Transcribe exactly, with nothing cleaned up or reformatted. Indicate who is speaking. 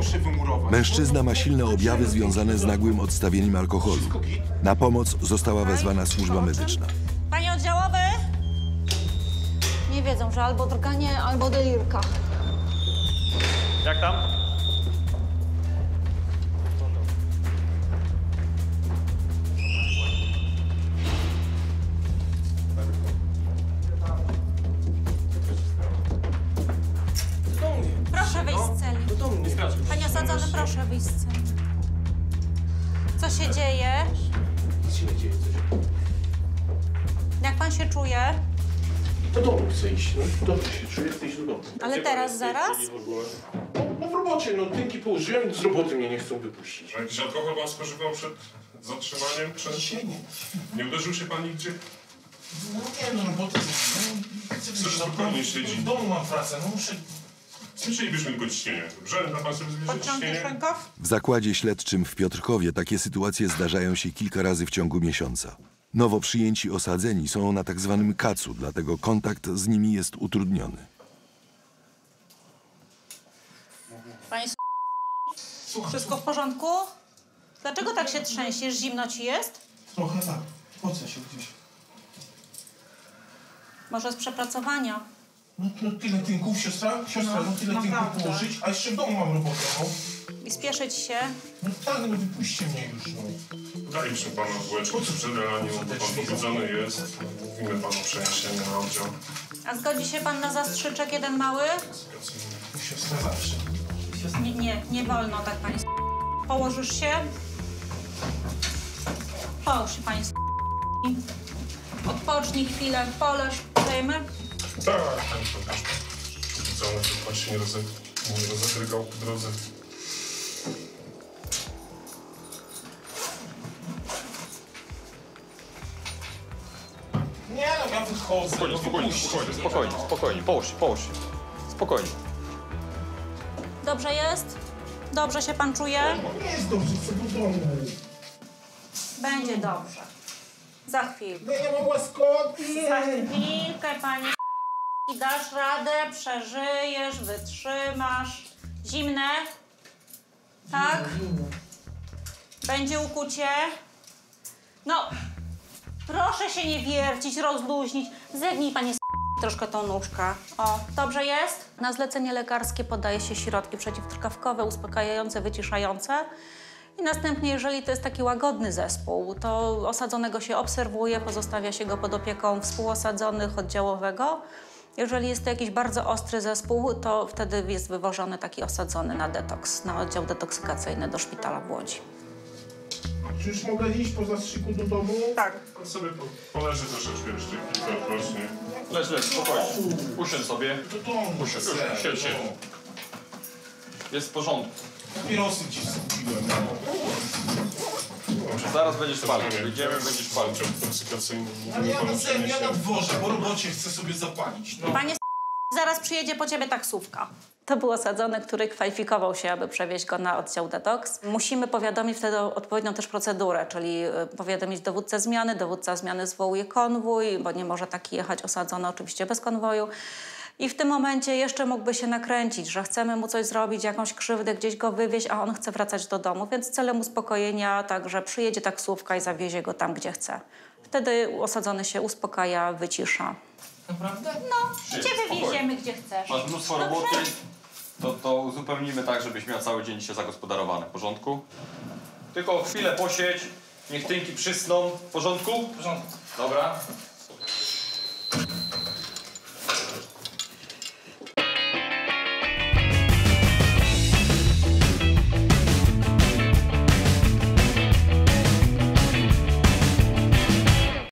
Speaker 1: muszę wymurować?
Speaker 2: Mężczyzna ma silne objawy związane z nagłym odstawieniem alkoholu. Na pomoc została wezwana służba medyczna.
Speaker 3: Panie oddziałowy! Nie wiedzą, że albo drganie, albo delirka.
Speaker 4: Jak tam?
Speaker 3: Proszę wyjść z celi. Panie osadzony, proszę wyjść z celi. Co się dzieje?
Speaker 1: Nic się nie dzieje, coś.
Speaker 3: Jak pan się czuje?
Speaker 1: Do domu chcę iść, no. Dobrze się czuję, chcę iść do domu.
Speaker 3: Ale teraz, zaraz?
Speaker 1: No w robocie, no tynki położyłem, z roboty mnie nie chcą wypuścić.
Speaker 5: A jakiś alkohol pan spożywał przed zatrzymaniem? Przed...
Speaker 1: Dzisiaj nie.
Speaker 5: Nie uderzył się pan nigdzie?
Speaker 1: No nie, no roboty... No, chcę
Speaker 5: Chcesz
Speaker 1: wyjść na
Speaker 5: spokojnie
Speaker 1: dom.
Speaker 5: siedzieć?
Speaker 1: W domu mam pracę, no muszę...
Speaker 5: Zmniejszylibyśmy tylko ciśnienie. Dobrze? Da pan sobie zmniejszyć
Speaker 3: Podciągniesz
Speaker 5: ciśnienie?
Speaker 3: rękaw?
Speaker 2: W zakładzie śledczym w Piotrkowie takie sytuacje zdarzają się kilka razy w ciągu miesiąca. Nowo przyjęci osadzeni są na tak zwanym kacu, dlatego kontakt z nimi jest utrudniony.
Speaker 3: Panie S***, wszystko w porządku? Dlaczego tak się trzęsiesz? Zimno ci jest?
Speaker 1: Trochę tak, pocę się gdzieś.
Speaker 3: Może z przepracowania?
Speaker 1: No, no tyle tynków, siostra, siostra, no, no tyle
Speaker 3: naprawdę.
Speaker 1: tynków położyć, a jeszcze w domu mam robotę, no.
Speaker 3: I spieszyć się?
Speaker 1: No tak, no wypuśćcie mnie już, no.
Speaker 5: Daliśmy panu bułeczkę przed ranią, bo pan pobudzony jest. Mówimy panu przeniesienie na oddział.
Speaker 3: A zgodzi się pan na zastrzyczek jeden mały?
Speaker 1: Siostra zawsze.
Speaker 3: Nie, nie, nie wolno tak, panie S***. Położysz się? Połóż się, panie S***. Odpocznij chwilę, poleż, dajmy.
Speaker 5: Tak, pani pokaż. Pobudzony, żeby pan się nie, roze... nie rozedrygał po drodze.
Speaker 1: Nie no, ja wychodzę.
Speaker 4: Spokojnie,
Speaker 1: no,
Speaker 4: spokojnie,
Speaker 1: wypuśćcie
Speaker 4: spokojnie,
Speaker 1: mnie,
Speaker 4: spokojnie,
Speaker 1: no.
Speaker 4: spokojnie. Połóż się, połóż się. Spokojnie.
Speaker 3: Dobrze jest? Dobrze się pan czuje?
Speaker 1: No, nie jest dobrze, chcę do domu.
Speaker 3: Będzie dobrze. Za chwilkę.
Speaker 1: No ja mam łaskotki.
Speaker 3: Za chwilkę, panie S***. I dasz radę, przeżyjesz, wytrzymasz. Zimne? Tak? Będzie ukucie? No, proszę się nie wiercić, rozluźnić. Zegnij, panie S***, troszkę tą nóżkę. O, dobrze jest? Na zlecenie lekarskie podaje się środki przeciwtrkawkowe, uspokajające, wyciszające. I następnie, jeżeli to jest taki łagodny zespół, to osadzonego się obserwuje, pozostawia się go pod opieką współosadzonych, oddziałowego. Jeżeli jest to jakiś bardzo ostry zespół, to wtedy jest wywożony taki osadzony na detoks, na oddział detoksykacyjny do szpitala w Łodzi.
Speaker 1: Czy już mogę iść po zastrzyku do domu?
Speaker 3: Tak.
Speaker 5: Pan sobie po, poleży troszeczkę jeszcze kilka odpocznie.
Speaker 4: Leż, leż, spokojnie. Usiądź sobie.
Speaker 1: Do domu.
Speaker 4: Usiądź,
Speaker 1: chcę,
Speaker 4: usiądź, siedź,
Speaker 1: do
Speaker 4: siedź.
Speaker 1: domu.
Speaker 4: Jest w porządku.
Speaker 1: Papierosy ci skupiłem.
Speaker 4: Zaraz będziesz palił. Wyjdziemy, będziesz palił.
Speaker 5: Toksykacyjny.
Speaker 1: Ale ja na zem, ja na dworze, po robocie chcę sobie zapalić. No.
Speaker 3: Panie S***, zaraz przyjedzie po ciebie taksówka. To był osadzony, który kwalifikował się, aby przewieźć go na oddział detoks. Musimy powiadomić wtedy odpowiednią też procedurę, czyli powiadomić dowódcę zmiany. Dowódca zmiany zwołuje konwój, bo nie może taki jechać osadzony oczywiście bez konwoju. I w tym momencie jeszcze mógłby się nakręcić, że chcemy mu coś zrobić, jakąś krzywdę, gdzieś go wywieźć, a on chce wracać do domu. Więc celem uspokojenia także przyjedzie taksówka i zawiezie go tam, gdzie chce. Wtedy osadzony się uspokaja, wycisza.
Speaker 1: Naprawdę?
Speaker 3: No,
Speaker 4: Przyjedź,
Speaker 3: cię
Speaker 4: spokojnie.
Speaker 3: wywieziemy, gdzie chcesz.
Speaker 4: Masz mnóstwo
Speaker 3: Dobrze?
Speaker 4: roboty. To, to uzupełnimy tak, żebyś miał cały dzień dzisiaj zagospodarowany. W porządku? Tylko chwilę posiedź. Niech tynki przysną. W porządku?
Speaker 1: W porządku.
Speaker 4: Dobra.